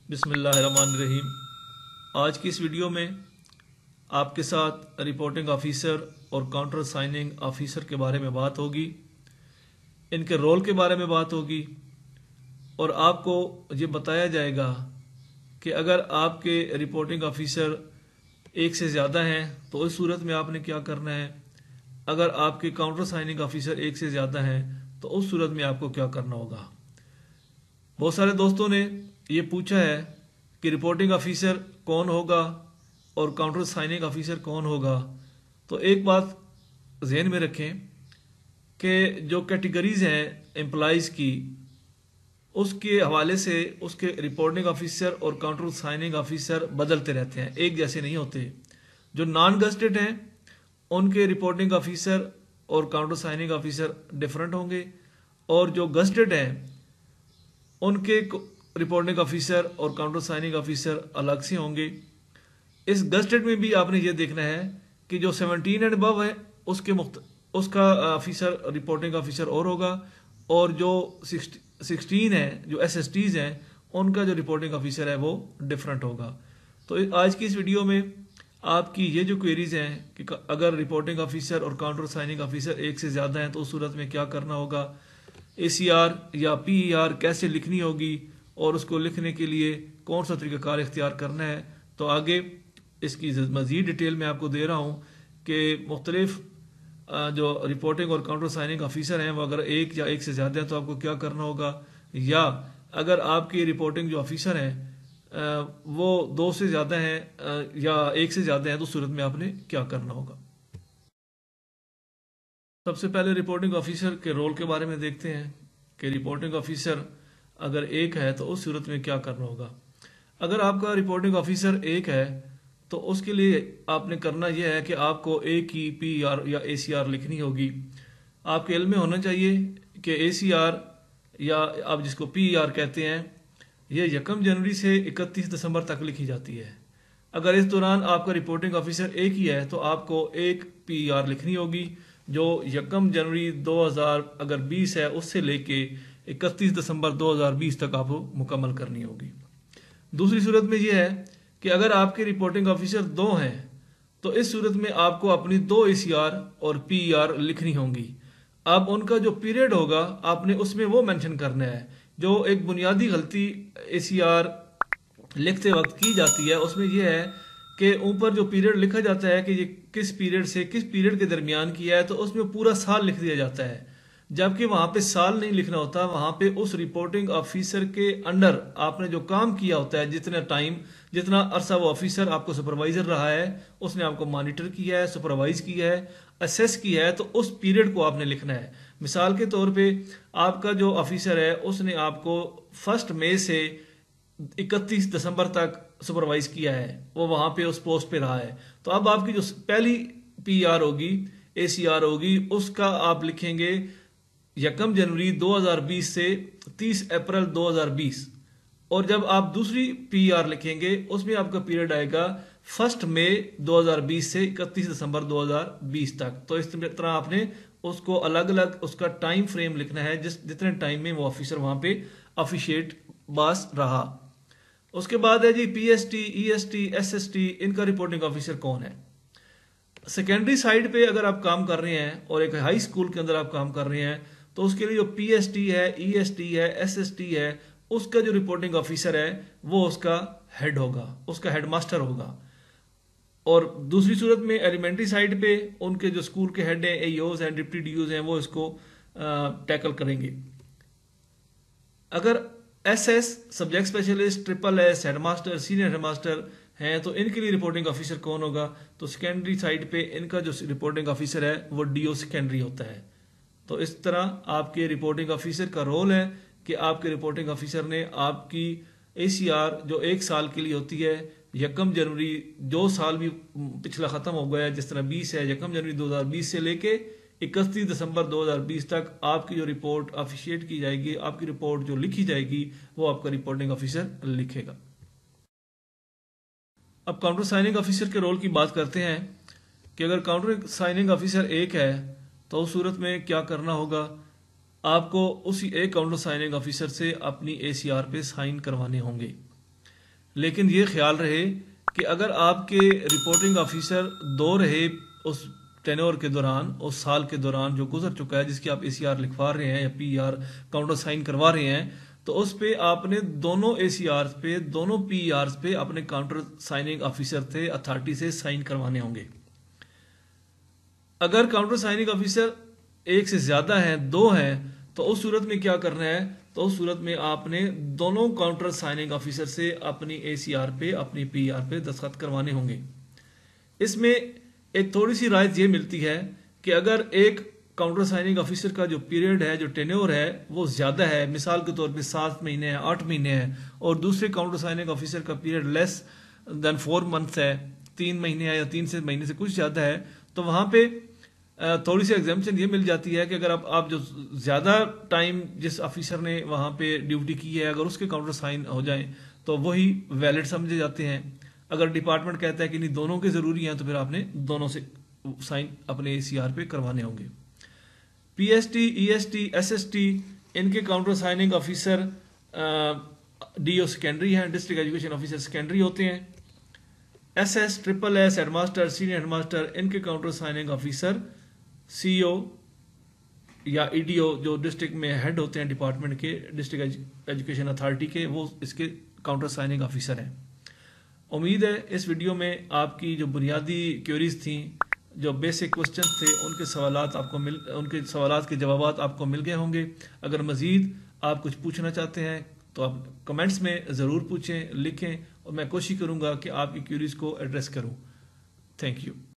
बिस्मिल्लाहिर्रहमानिर्रहीम। आज की इस वीडियो में आपके साथ रिपोर्टिंग ऑफिसर और काउंटर साइनिंग ऑफिसर के बारे में बात होगी, इनके रोल के बारे में बात होगी और आपको ये बताया जाएगा कि अगर आपके रिपोर्टिंग ऑफिसर एक से ज़्यादा हैं तो इस सूरत में आपने क्या करना है, अगर आपके काउंटर साइनिंग ऑफिसर एक से ज़्यादा हैं तो उस सूरत में आपको क्या करना होगा। बहुत सारे दोस्तों ने ये पूछा है कि रिपोर्टिंग ऑफिसर कौन होगा और काउंटर साइनिंग ऑफिसर कौन होगा। तो एक बात जहन में रखें कि जो कैटेगरीज हैं एम्प्लॉइज़ की, उसके हवाले से उसके रिपोर्टिंग ऑफिसर और काउंटर साइनिंग ऑफिसर बदलते रहते हैं, एक जैसे नहीं होते। जो नॉन गस्टेड हैं उनके रिपोर्टिंग ऑफिसर और काउंटर साइनिंग ऑफिसर डिफरेंट होंगे और जो गस्टेड हैं उनके रिपोर्टिंग ऑफिसर और काउंटर साइनिंग ऑफिसर अलग से होंगे। इस गस्टेड में भी आपने ये देखना है कि जो 17 एंड अबव है उसका ऑफिसर रिपोर्टिंग ऑफिसर और होगा और जो 16 है जो SSTs हैं उनका जो रिपोर्टिंग ऑफिसर है वो डिफरेंट होगा। तो आज की इस वीडियो में आपकी ये जो क्वेरीज हैं कि अगर रिपोर्टिंग ऑफिसर और काउंटर साइनिंग ऑफिसर एक से ज़्यादा हैं तो उस सूरत में क्या करना होगा, ACR या PER कैसे लिखनी होगी और उसको लिखने के लिए कौन सा तरीक़ाकार इख्तियार करना है। तो आगे इसकी मज़ीद डिटेल मैं आपको दे रहा हूँ कि मुख्तलिफ जो रिपोर्टिंग और काउंटर साइनिंग ऑफिसर हैं वो अगर एक या एक से ज़्यादा हैं तो आपको क्या करना होगा, या अगर आपकी रिपोर्टिंग जो ऑफिसर हैं वो 2 से ज़्यादा हैं या एक से ज़्यादा हैं तो सूरत में आपने क्या करना होगा। सबसे पहले रिपोर्टिंग ऑफिसर के रोल के बारे में देखते हैं कि रिपोर्टिंग ऑफिसर अगर एक है तो उस सूरत में क्या करना होगा। अगर आपका रिपोर्टिंग ऑफिसर एक है तो उसके लिए आपने करना यह है कि आपको एक ही PER या ACR लिखनी होगी। आपके इल्म में होना चाहिए कि ACR या आप जिसको PER कहते हैं ये 1 जनवरी से 31 दिसंबर तक लिखी जाती है। अगर इस दौरान आपका रिपोर्टिंग ऑफिसर एक ही है तो आपको एक PER लिखनी होगी जो 1 जनवरी 2020 है उससे लेके 31 दिसंबर 2020 तक आपको मुकम्मल करनी होगी। दूसरी सूरत में यह है कि अगर आपके रिपोर्टिंग ऑफिसर 2 हैं तो इस सूरत में आपको अपनी 2 ACR और PER लिखनी होंगी। अब उनका जो पीरियड होगा आपने उसमें वो मेंशन करना है। जो एक बुनियादी गलती ACR लिखते वक्त की जाती है उसमें यह है कि ऊपर जो पीरियड लिखा जाता है कि ये किस पीरियड से किस पीरियड के दरमियान किया है तो उसमें पूरा साल लिख दिया जाता है, जबकि वहाँ पे साल नहीं लिखना होता। वहाँ पे उस रिपोर्टिंग ऑफिसर के अंडर आपने जो काम किया होता है, जितना अरसा वो ऑफिसर आपको सुपरवाइजर रहा है, उसने आपको मॉनिटर किया है, सुपरवाइज किया है, असेस किया है, तो उस पीरियड को आपने लिखना है। मिसाल के तौर पे आपका जो ऑफिसर है उसने आपको 1 मई से 31 दिसंबर तक सुपरवाइज किया है, वो वहां पे उस पोस्ट पे रहा है, तो अब आपकी जो पहली PER होगी ACR होगी उसका आप लिखेंगे 1 जनवरी 2020 से 30 अप्रैल 2020 और जब आप दूसरी PER लिखेंगे उसमें आपका पीरियड आएगा 1 मई 2020 से 31 दिसंबर 2020 तक। तो इस तरह आपने उसको अलग अलग उसका टाइम फ्रेम लिखना है जितने टाइम में वो ऑफिसर वहां पे ऑफिशिएट बास रहा। उसके बाद है जी PST, EST, SST, इनका रिपोर्टिंग ऑफिसर कौन है। सेकेंडरी साइड पे अगर आप काम कर रहे हैं और एक हाई स्कूल के अंदर आप काम कर रहे हैं तो उसके लिए जो PST है, EST है, SST है, उसका जो रिपोर्टिंग ऑफिसर है वो उसका हेड होगा, उसका हेडमास्टर होगा। और दूसरी सूरत में एलिमेंट्री साइड पे उनके जो स्कूल के हेड हैं, AEOs हैं, डिप्टी DOs हैं, वो इसको टैकल करेंगे। अगर SS subject specialist, SSS, headmaster, senior headmaster हैं तो इनके लिए रिपोर्टिंग ऑफिसर कौन होगा, तो सेकेंडरी साइड पे इनका जो रिपोर्टिंग ऑफिसर है वो DO सेकेंडरी होता है। तो इस तरह आपके रिपोर्टिंग ऑफिसर का रोल है कि आपके रिपोर्टिंग ऑफिसर ने आपकी ACR जो 1 साल के लिए होती है 1 जनवरी, जो साल भी पिछला ख़त्म हो गया है, जिस तरह 20 है 1 जनवरी 2020 से लेके 31 दिसंबर 2020 तक आपकी जो रिपोर्ट ऑफिशिएट की जाएगी, आपकी रिपोर्ट जो लिखी जाएगी वो आपका रिपोर्टिंग ऑफिसर लिखेगा। अब काउंटर साइनिंग ऑफिसर के रोल की बात करते हैं कि अगर काउंटर साइनिंग ऑफिसर एक है तो उस सूरत में क्या करना होगा। आपको उसी एक काउंटर साइनिंग ऑफिसर से अपनी ACR पे साइन करवाने होंगे। लेकिन ये ख्याल रहे कि अगर आपके रिपोर्टिंग ऑफिसर 2 रहे उस टेन्योर के दौरान, उस साल के दौरान जो गुजर चुका है, जिसकी आप ACR लिखवा रहे हैं या PER काउंटर साइन करवा रहे हैं, तो उस पे आपने दोनों ACR पे, दोनों PER पे अपने काउंटर साइनिंग ऑफिसर थे अथॉरिटी से साइन करवाने होंगे। अगर काउंटर साइनिंग ऑफिसर एक से ज्यादा है, 2 हैं, तो उस सूरत में क्या करना है, तो उस सूरत में आपने दोनों काउंटर साइनिंग ऑफिसर से अपनी ACR पे, अपनी PER पे दस्तखत करवाने होंगे। इसमें एक थोड़ी सी राहत ये मिलती है कि अगर एक काउंटर साइनिंग ऑफिसर का जो पीरियड है, जो टेन्योर है, वो ज्यादा है, मिसाल के तौर पे 7 महीने है, 8 महीने है, और दूसरे काउंटर साइनिंग ऑफिसर का पीरियड लेस देन 4 मंथ्स है, 3 महीने है या 3 से महीने से कुछ ज्यादा है, तो वहां पे थोड़ी सी एग्जाम्पशन ये मिल जाती है कि अगर आप जो ज्यादा टाइम जिस ऑफिसर ने वहां पे ड्यूटी की है, अगर उसके काउंटर साइन हो जाए तो वही वैलिड समझे जाते हैं। अगर डिपार्टमेंट कहता है कि नहीं दोनों के जरूरी हैं, तो फिर आपने दोनों से साइन अपने ACR पे करवाने होंगे। PST, EST, SST इनके counter signing officer DO secondary हैं, डिस्ट्रिक्ट एजुकेशन ऑफिसर सेकेंडरी होते हैं। SS, SSS, headmaster, senior headmaster, इनके काउंटर साइनिंग ऑफिसर CO या EDO जो डिस्ट्रिक्ट में हेड होते हैं डिपार्टमेंट के, डिस्ट्रिक्ट एजुकेशन अथॉरिटी के, वो इसके काउंटर साइनिंग ऑफिसर हैं। उम्मीद है इस वीडियो में आपकी जो बुनियादी क्वेरीज थी, जो बेसिक क्वेश्चंस थे, उनके सवालात के जवाब आपको मिल गए होंगे। अगर मज़ीद आप कुछ पूछना चाहते हैं तो आप कमेंट्स में ज़रूर पूछें, लिखें, और मैं कोशिश करूँगा कि आपकी क्वेरीज को एड्रेस करूँ। Thank you.